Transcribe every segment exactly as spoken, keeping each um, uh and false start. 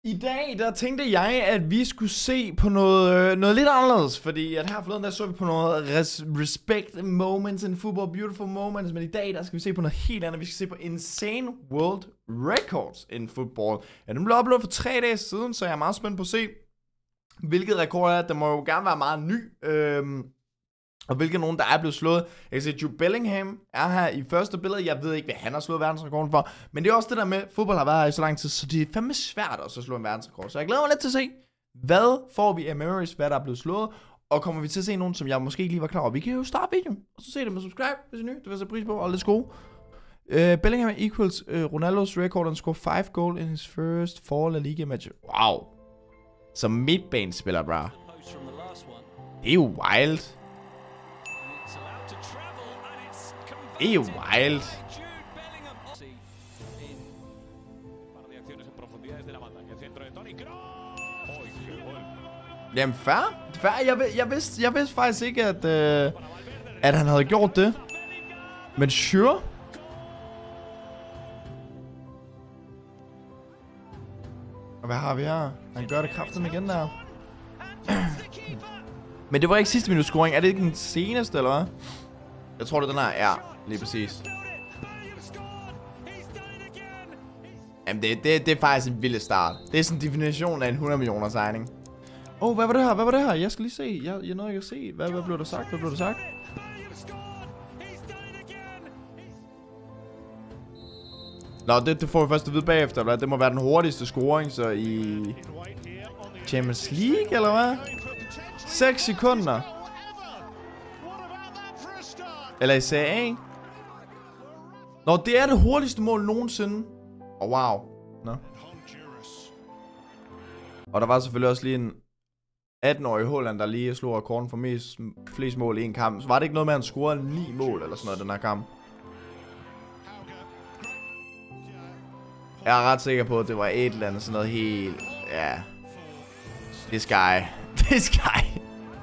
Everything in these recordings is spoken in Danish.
I dag, der tænkte jeg, at vi skulle se på noget, øh, noget lidt anderledes, fordi at her forleden, der så vi på noget res respect moments in football, beautiful moments, men i dag, der skal vi se på noget helt andet. Vi skal se på insane world records in football. Ja, den blev uploadet for tre dage siden, så jeg er meget spændt på at se, hvilket rekord er. Der må jo gerne være meget ny, øhm, og hvilke nogen, der er blevet slået. Jeg kan se, Jude Bellingham er her i første billede. Jeg ved ikke, hvad han har slået verdensrekorden for. Men det er også det der med, fodbold har været her i så lang tid, så det er fandme svært også at slå en verdensrekord. Så jeg glæder mig lidt til at se, hvad får vi af memories, hvad der er blevet slået. Og kommer vi til at se nogen, som jeg måske ikke lige var klar over. Vi kan jo starte videoen, og så se det med subscribe, hvis I er ny. Det vil jeg sætte pris på, og let's go. Uh, Bellingham equals uh, Ronaldos record and score five goal in his first four La Liga match. Wow. Som midtbanespiller, bra. Det er jo wild. Det er jo wild. Jamen fair, fair. Jeg, jeg, vidste, jeg vidste faktisk ikke, at, øh, at han havde gjort det. Men sure. Og hvad har vi her? Han gør det kraftigt igen der. Men det var ikke sidste minut scoring. Er det ikke den seneste, eller hvad? Jeg tror, det er den her. Ja, lige præcis. Jamen, det, det, det er faktisk en vild start. Det er sådan en definition af en hundrede millioner signing. Åh, oh, hvad var det her? Hvad var det her? Jeg skal lige se. Jeg, jeg nåede ikke at se. Hvad, hvad blev der sagt? Hvad blev der sagt? Nå, det, det får vi først at vide bagefter. Eller? Det må være den hurtigste scoring, så i Champions League, eller hvad? seks sekunder. Eller i Serie A. Nå, det er det hurtigste mål nogensinde. Åh, oh, wow. Nå. Og der var selvfølgelig også lige en atten-årig Haaland, der lige slog rekorden for mest, flest mål i en kamp. Så var det ikke noget med, at han scorede ni mål eller sådan noget, den her kamp. Jeg er ret sikker på, at det var et eller andet sådan noget helt... Ja. Det er Sky. Det er Sky.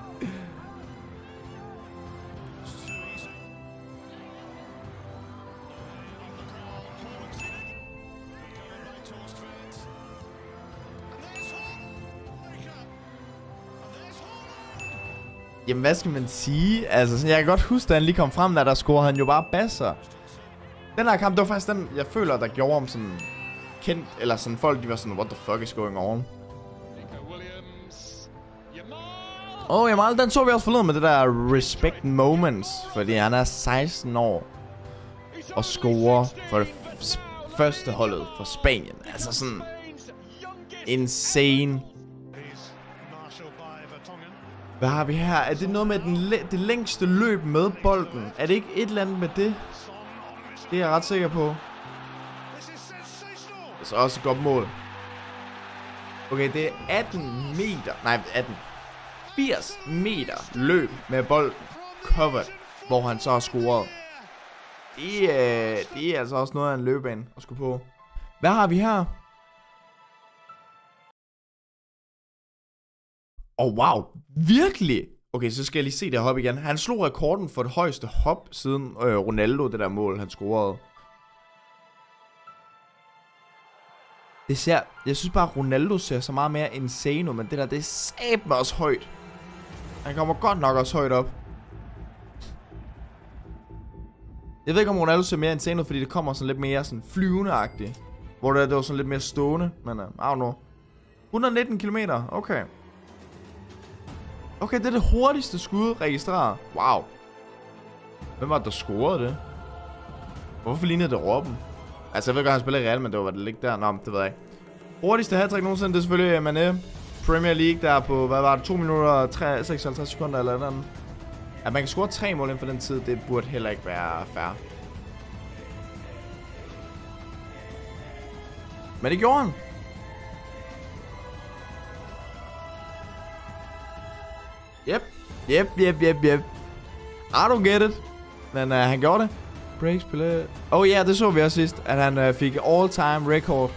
Jamen, hvad skal man sige? Altså, jeg kan godt huske, da han lige kom frem, da der scorede han jo bare basser. Den her kamp, det var faktisk den, jeg føler, der gjorde om sådan kendt, eller sådan folk, de var sådan, what the fuck is going on? Åh, oh, Jamal, den så vi også forleden med det der respect moments, fordi han er seksten år og scorer for det første holdet for Spanien. Altså sådan insane. Hvad har vi her? Er det noget med den det længste løb med bolden? Er det ikke et eller andet med det? Det er jeg ret sikker på. Det er så også et godt mål. Okay, det er atten meter. Nej, atten. firs meter løb med bolden. Covered. Hvor han så har scoret. Det er, det er altså også noget af en løbebane at skulle på. Hvad har vi her? Åh, oh, wow. Virkelig? Okay, så skal jeg lige se det hop igen. Han slog rekorden for det højeste hop siden øh, Ronaldo, det der mål, han scorede. Det ser... Jeg synes bare, Ronaldo ser så meget mere insane, men det der, det er satme også højt. Han kommer godt nok også højt op. Jeg ved ikke, om Ronaldo ser mere insane, fordi det kommer sådan lidt mere sådan flyvende-agtigt. Hvor det, det var sådan lidt mere stående, men uh, I don't know. et hundrede og nitten kilometer, okay. Okay, det er det hurtigste skud registreret. Wow. Hvem var det, der scorede det? Hvorfor lignede det Robben? Altså, jeg ved godt, han spiller i Real, men det var det ikke der. Nå, det ved jeg ikke. Hurtigste hat-trick nogensinde, det er selvfølgelig Mané. Premier League der på, hvad var det, to minutter og seksoghalvtreds sekunder eller noget. At man kan score tre mål inden for den tid, det burde heller ikke være fair. Men det gjorde han. Yep, yep, yep, yep, yep. I don't get it. Men uh, han gjorde det. Breaks, play. Oh ja, yeah, det så vi også sidst. At han uh, fik all-time record.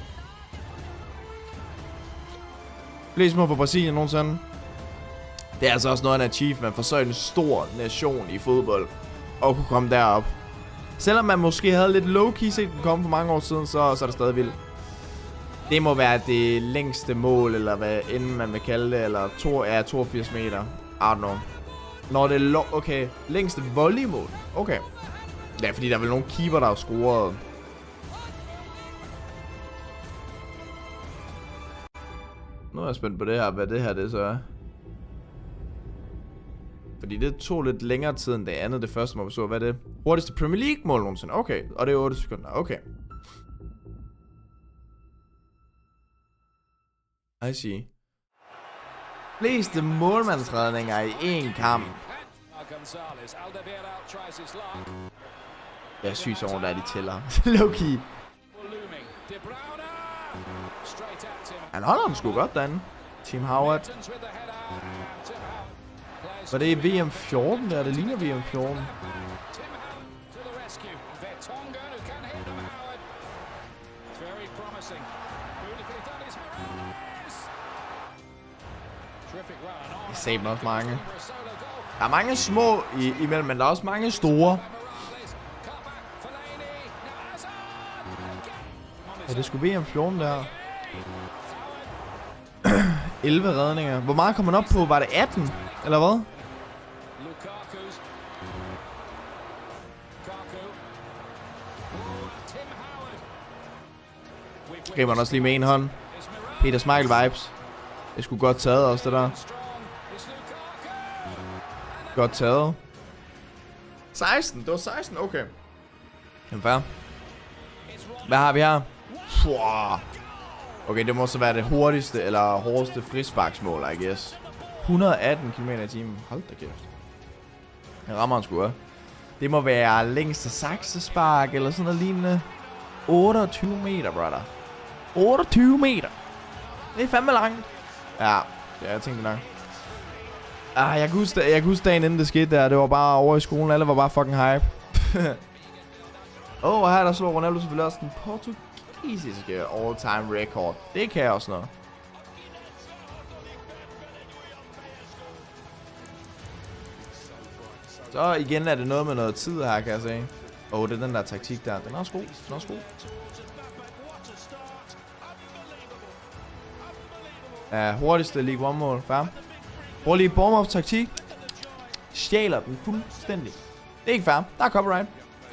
Flest mål for Brasilien nogensinde. Det er altså også noget af en achievement for så en stor nation i fodbold. Og kunne komme derop. Selvom man måske havde lidt low-key set den komme for mange år siden, så, så er det stadig vildt. Det må være det længste mål, eller hvad end man vil kalde det, eller to, ja, toogfirs meter. I don't know. Når det er okay, længste volleymål. Okay. Ja, fordi der er vel nogle keeper, der har scoret. Nu er jeg spændt på det her, hvad det her det så er. Fordi det tog lidt længere tid end det andet, det første mål vi så. Hvad er det? Hurtigste Premier League mål nogensinde. Okay, og det er otte sekunder. Okay. I see. Fleste målmandsredninger i én kamp. Jeg er syg så over, der de tæller. Low-key. Han holder den sgu godt derinde. Tim Howard. Var det i V M fjorten der? Det ligner V M fjorten. Det sagde også mange. Der er mange små i, imellem, men der er også mange store. Ja, det skulle V M fjorten der. elleve redninger. Hvor meget kom man op på? Var det atten? Eller hvad? Griber man også lige med en hånd. Peter Schmeichel vibes. Det skulle godt taget også, det der. Godt taget. seksten. Det var seksten. Okay. Jamen fair. Hvad har vi her? Okay, det må så være det hurtigste eller hårdeste frisparksmål, I guess. et hundrede og atten kilometer i timen. Hold da kæft. Jeg rammer han sgu af. Det må være længste saksespark eller sådan noget lignende. otteogtyve meter, brother. otteogtyve meter. Det er fandme langt. Ja, ja jeg tænkte nok. Ah, jeg kan huske, jeg kan huske dagen inden det skete der. Det var bare over i skolen. Alle var bare fucking hype. Åh, oh, og her der slår Ronaldo selvfølgelig også den portugisiske all-time record. Det kan jeg også noget. Så igen er det noget med noget tid her, kan jeg se. Åh, oh, det er den der taktik der. Den er også god. Den er også god. Ja, hurtigste League one mål. Fair. Prøv lige Bournemouth taktik. Stjæler den fuldstændig. Det er ikke fair. Der er copyright.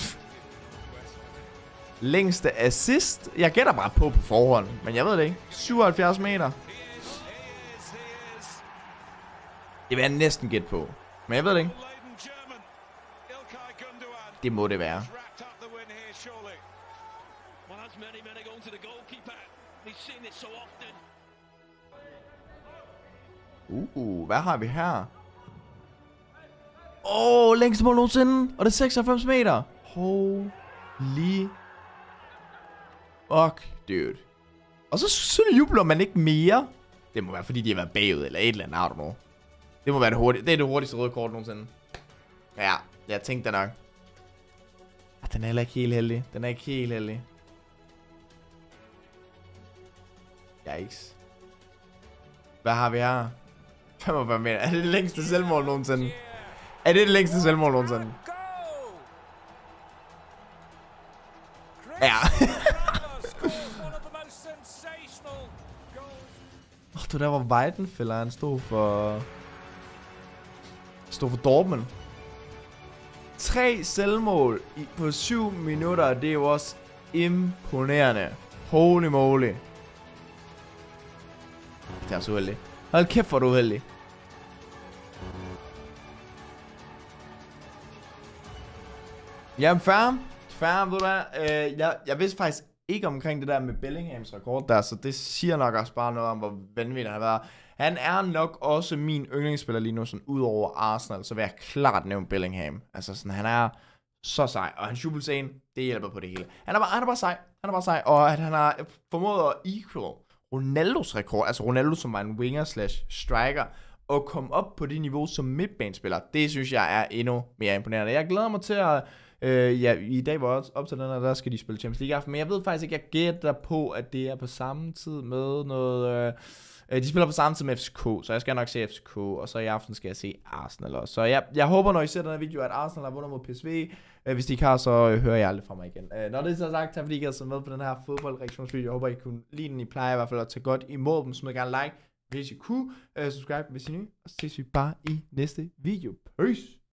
Længste assist. Jeg gætter bare på på forhånd, men jeg ved det ikke. syvoghalvfjerds meter. Det vil jeg næsten gætte på, men jeg ved det ikke. Det må det være. Uh, hvad har vi her? Åh, oh, længste mål nogensinde. Og det er seksoghalvfems meter. Holy fuck, dude. Og så, så jubler man ikke mere. Det må være, fordi de har været bagud, eller et eller andet, I don't know. Det må være det hurtigste. Det er det hurtigste røde kort nogensinde. Ja, jeg tænkte det nok. Ah, den er heller ikke helt heldig. Den er ikke helt heldig. Yikes. Hvad har vi her? femogfyrre meter. Er det det længste selvmål nogensinde? Er det det længste selvmål nogensinde? Ja. Åh, det der var Weidenfeller, han stod for... Stod for Dortmund. Tre selvmål i, på syv minutter, det er jo også imponerende. Holy moly. Det er så uheldig. Hold kæft, hvor er du uheldig. Jamen, fair. Fair, ved du hvad? Øh, jeg, jeg vidste faktisk ikke omkring det der med Bellinghams rekord der, så det siger nok også bare noget om, hvor vanvittig han har været. Han er nok også min yndlingsspiller lige nu, sådan ud over Arsenal, så vil jeg klart nævne Bellingham. Altså sådan, han er så sej, og hans jubelscene, det hjælper på det hele. Han er bare, han er bare sej, han er bare sej, og at han har formået at equal Ronaldos rekord, altså Ronaldo som var en winger slash striker, og komme op på det niveau som midtbanespiller, det synes jeg er endnu mere imponerende. Jeg glæder mig til at, øh, ja, i dag var jeg op til den her, der skal de spille Champions League aften, men jeg ved faktisk ikke, jeg gætter på, at det er på samme tid med noget, øh, Øh, de spiller på samme tid med F C K, så jeg skal nok se F C K, og så i aften skal jeg se Arsenal også. Så jeg, jeg håber, når I ser den her video, at Arsenal har vundet mod P S V. Øh, hvis de ikke har, så øh, hører jeg aldrig fra mig igen. Øh, når det er så sagt, tak fordi I har været med på den her fodboldreaktionsvideo. Jeg håber, I kunne lide den. I plejer i hvert fald at tage godt imod dem. Smid gerne like, hvis I kunne. Øh, subscribe, hvis I er nye. Og så ses vi bare i næste video. Peace!